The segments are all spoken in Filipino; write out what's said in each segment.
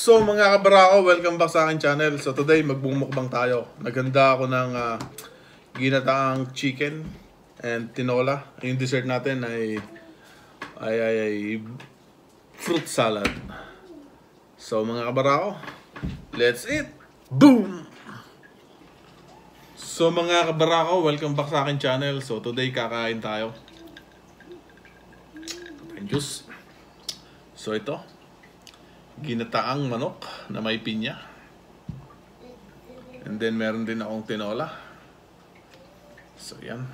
So mga kabarako, welcome back sa akin channel. So today magbumukbang tayo. Naghanda ako ng ginataang chicken and tinola. Yung dessert natin ay fruit salad. So mga kabarako, let's eat! Boom! So mga kabarako, welcome back sa akin channel. So today kakain tayo. And juice. So ito, ginataang manok na may pinya. And then meron din akong tinola. So yan.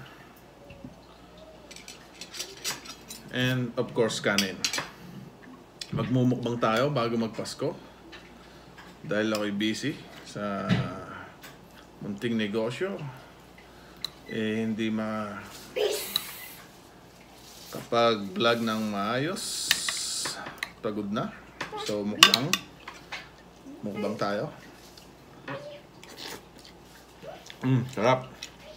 And of course kanin. Magmumukbang tayo bago magpasko. Dahil ako'y busy sa munting negosyo. Hindi kapag vlog ng maayos. Pagod na. So mukbang tayo. Sarap.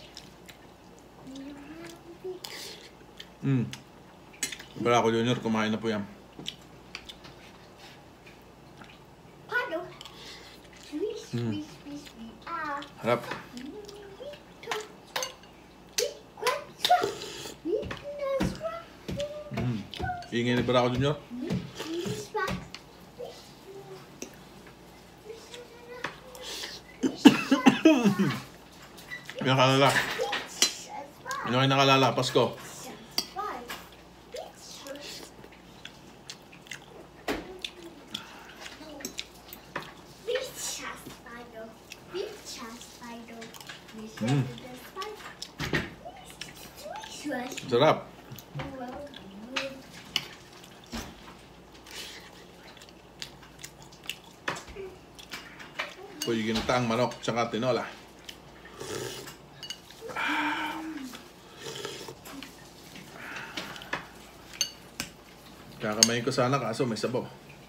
Barako Junior, kumain na po yan. Harap. Ingay ni Barako Junior. Nakalala. Ano kayo nakalala? Pasko. Sarap. Ito yung ginataang manok tsaka tinola. Kakamayin ko sana kaso may sabaw.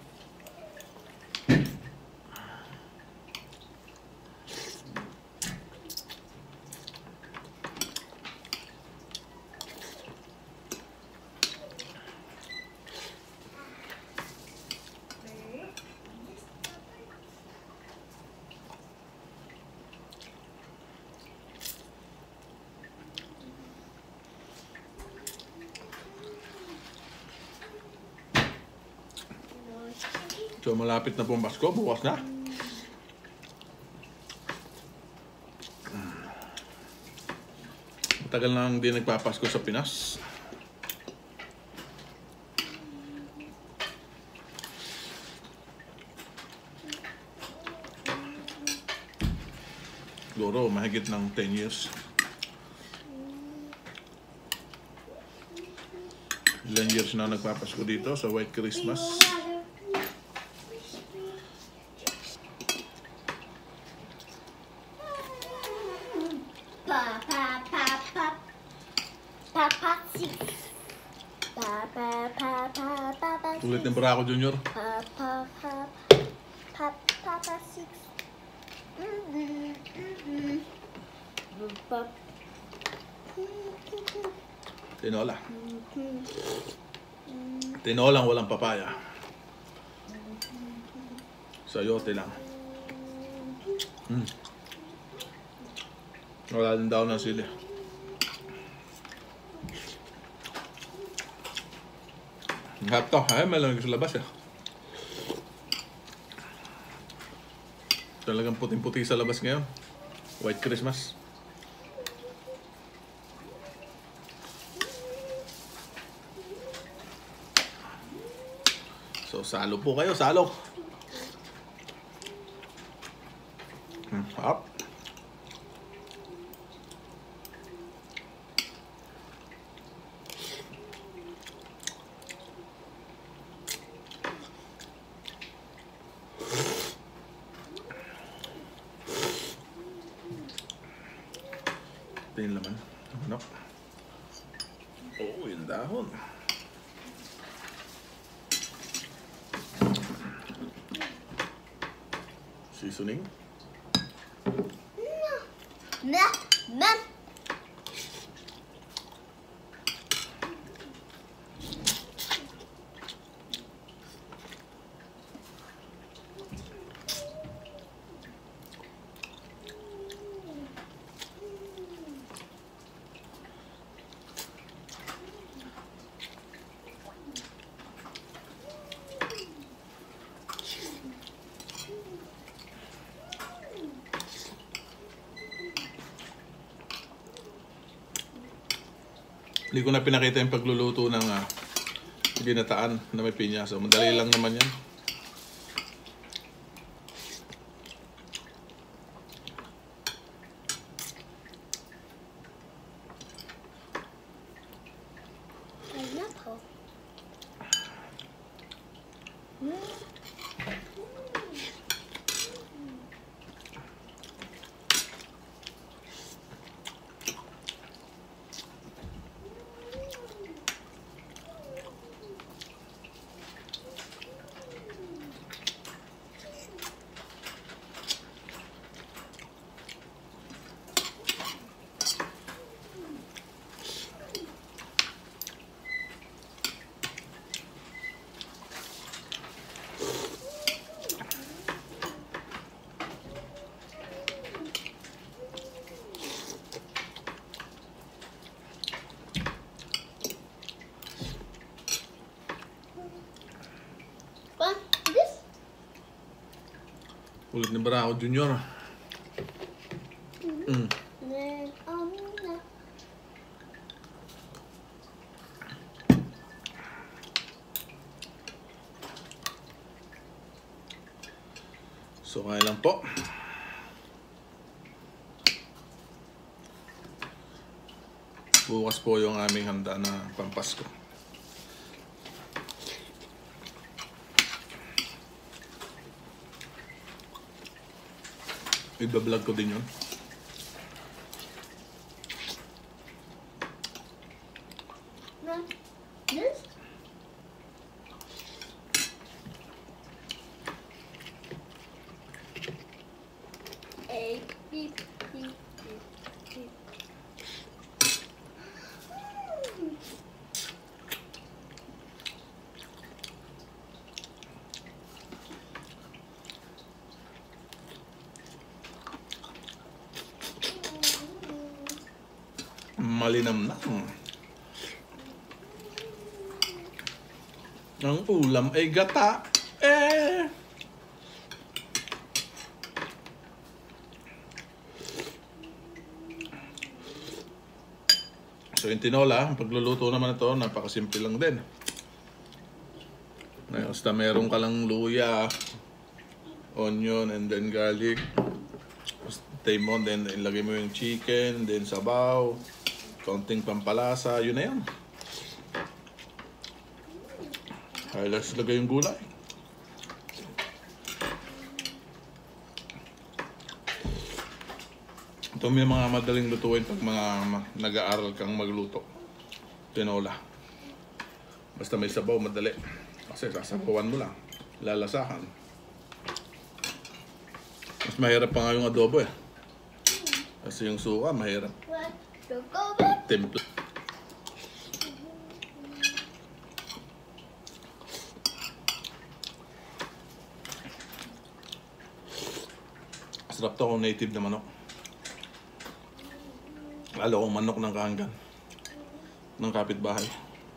So malapit na pong Pasko, bukas na. Matagal na hindi nagpapasko sa Pinas. Siguro mahigit ng 10 years. Ilang years na nagpapasko dito sa White Christmas. Ulit ng Barako Junior. Papa six. Tinola. Tinolang walang papaya. Sayote lang. Wala din daw ng sili. Hap to, ay malamig sa labas eh. Talagang puting-puti sa labas ngayon. White Christmas. So salo po kayo, salo. Hap. Ito yung laman. Manok. Oo, yung dahon. Seasoning. Hindi ko na pinakita yung pagluluto ng ginataan na may pinya. So, madali lang naman yan. Ulit ni Barako Junior. So, kaya lang po. Bukas po yung aming handa na pampasko. Iba-vlog ko din yun. This? Beep, beep, beep, beep. Malinam na. Ang ulam ay gata. So yung tinola, ang pagluluto naman ito, napakasimple lang din. Basta meron ka lang luya, onion, and then garlic. Taste mo, then ilagay mo yung chicken, then sabaw, konting pampalasa, yun na yan. Let's lagay yung gulay. Ito may mga madaling lutuin pag mga nag-aaral kang magluto. Tinola. Basta may sabaw, madali. Kasi sasabawan mo lang. Lalasahan. Mas mahirap pa nga yung adobo eh. Kasi yung suka, mahirap. Timpla. Sarap to kung native na manok. Lalo kong manok ng kahanggan. Ng kapitbahay.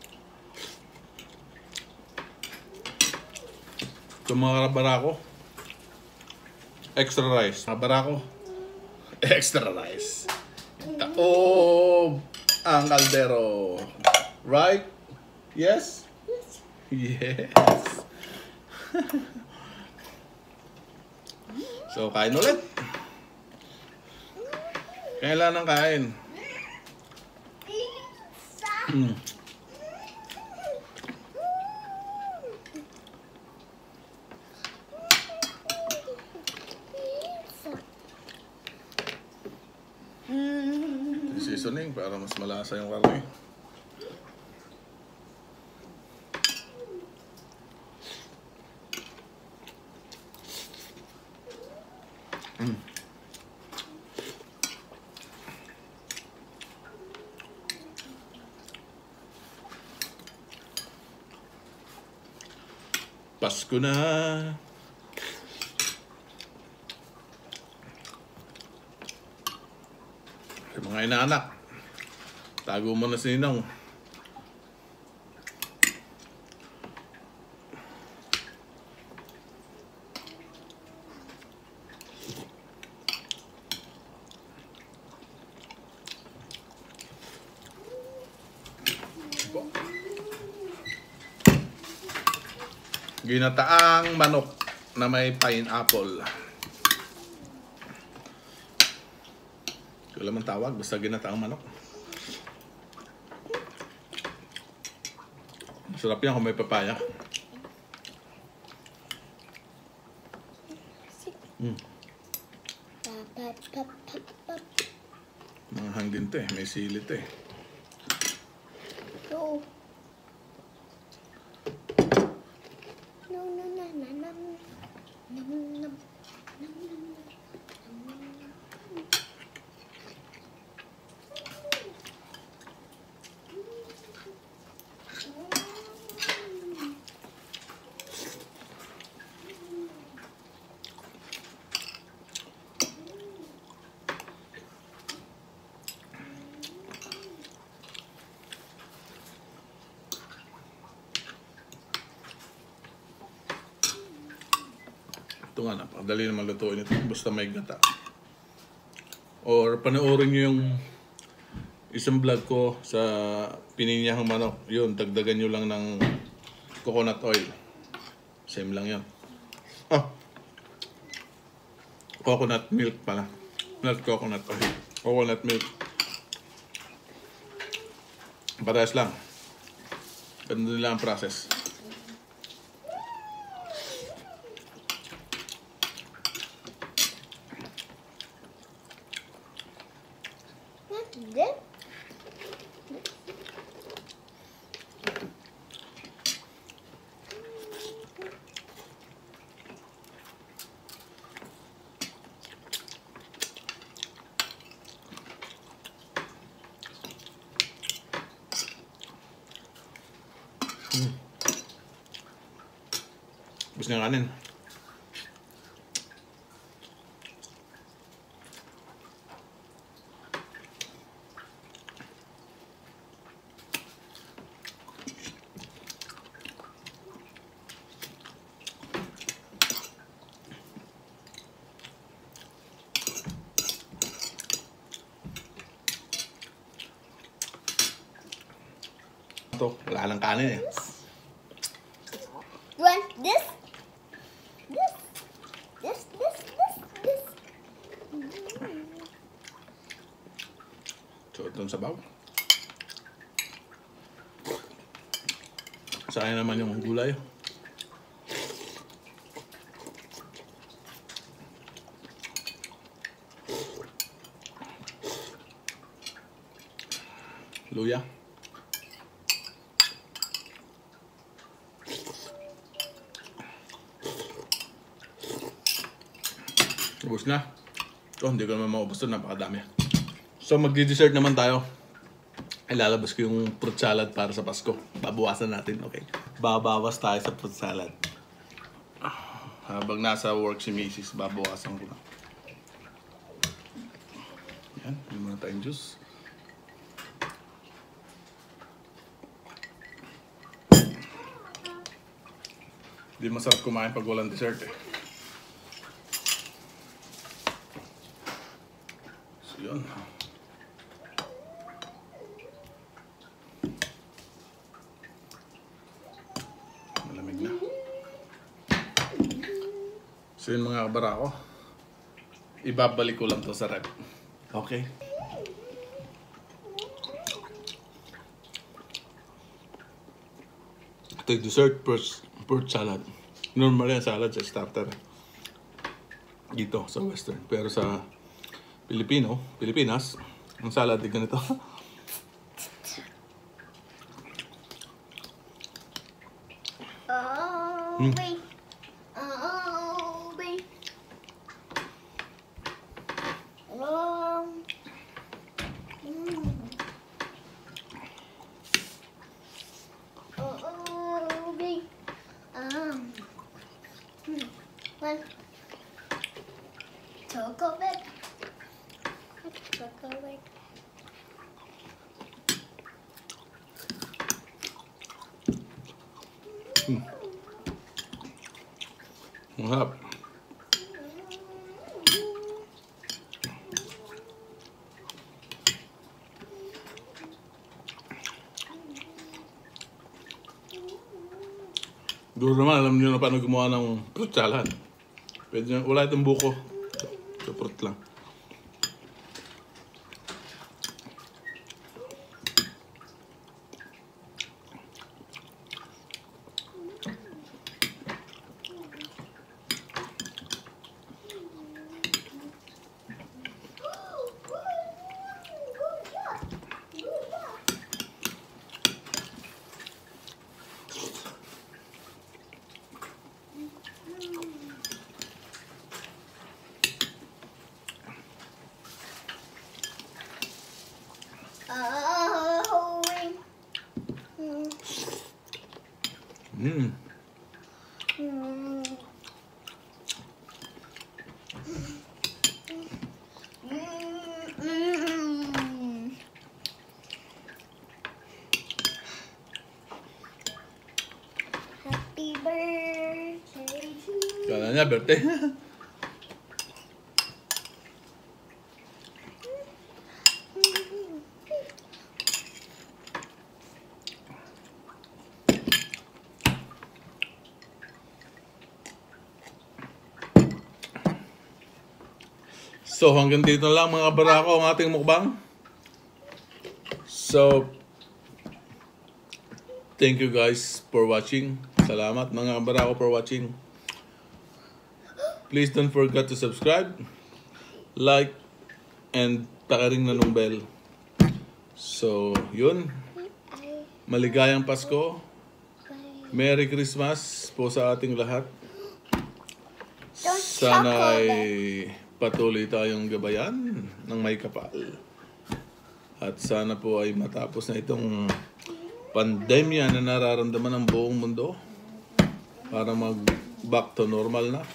Ito mga barako. Extra rice. Mga barako. Extra rice. Taob ang kaldero. Right? Yes? Yes. So, kain ulit. Kailan ang kain? Seasoning para mas malasa yung karne. Pasko na. Sa mga inaanak, tago mo na si Ninong. Ginataang manok na may pineapple. Wala man tawag, basta ginataang manok. Sarap yan kung may papaya. Mga hangin to eh, may sili to eh. No. No, no, no, no, no. No, no, no. Ito nga, napakadali naman lutuin ito. Basta may gata. Or panoorin nyo yung isang vlog ko sa pininyahang manok. Yun, dagdagan nyo lang ng coconut oil. Same lang yan. Ah! Coconut milk pala. Not coconut oil. Coconut milk. Parehas lang. Ganun nila ang process. This? Gusto niya kanin. Ito, wala lang kanin eh. Want this? This? This? This? This? This? So, itong sabaw. Sayang naman yung gulay. Luya. Ubus na. Oh, hindi ko naman maubos ito. Napakadami. So, magdi-dessert naman tayo. Ilalabas ko yung fruit salad para sa Pasko. Babawasan natin, okay? Babawas tayo sa fruit salad. Habang nasa work si Mrs., babawasan ko na. Yan, hindi muna tayong juice. Hindi masarap kumain pag walang dessert eh. So, yun. Malamig na. So yun mga kabarako, ibabalik ko lang to sa rep. Okay? Ito yung dessert fruit salad. Normal yan salad sa starter dito sa Western. Pero sa Pilipinas, ang salad ay ganito. Oh, wait. Oh, wait. Oh. Oh, wait. One. Choco bag. Choco bag. Mahap. Duro naman, alam niyo na paano gumawa ng fruit salad. Pwede nyo, wala itong buko. So, fruit lang. Mm. Happy birthday to you. Kala niya, birthday. So, hanggang dito lang mga barako ang ating mukbang. So, thank you guys for watching. Salamat mga barako for watching. Please don't forget to subscribe, like, and takaring na ng bell. So, yun. Maligayang Pasko. Merry Christmas po sa ating lahat. Sana ay patuloy tayong gabayan ng may kapal. At sana po ay matapos na itong pandemya na nararamdaman ng buong mundo para mag-back to normal na.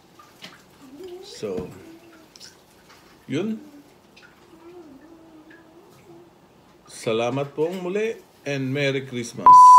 So, yun. Salamat pong muli and Merry Christmas.